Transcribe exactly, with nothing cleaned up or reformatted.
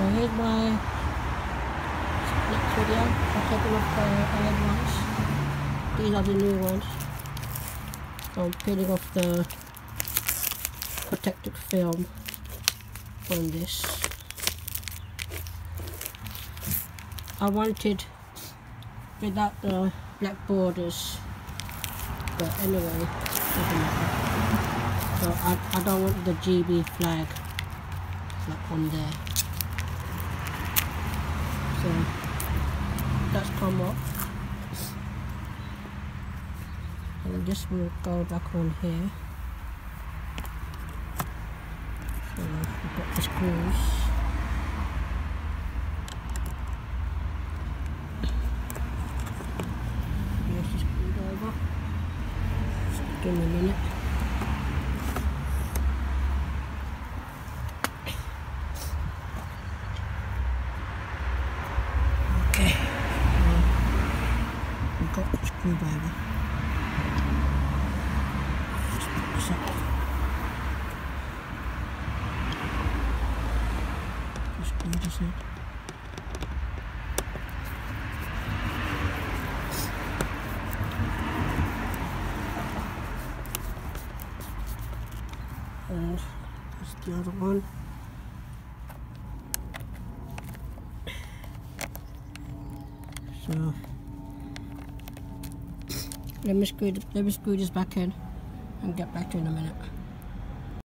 here's my next video. I've taken off the old ones. These are the new ones. So I'm peeling off the protective film on this. I wanted without the black borders, but anyway, doesn't matter. So I, I don't want the G B flag like on there. So that's come off, and this will go back on here. So we've got the screws. Here's the screwdriver. Just give me a minute. Okay, so we've got the screwdriver. Just put this up. Just screw this in. And there's the other one. So let me screw let me screw this back in and get back to you in a minute.